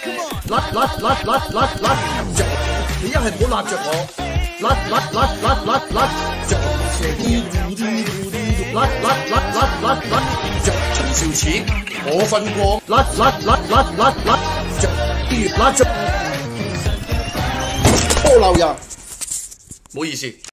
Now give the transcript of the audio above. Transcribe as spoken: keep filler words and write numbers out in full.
拉拉拉拉拉拉着，你一係唔好拉着我，拉拉拉拉拉拉着，拉拉拉拉拉拉着，陳少慈，我瞓過，拉拉拉拉拉拉着，拉着，波流人，唔好意思。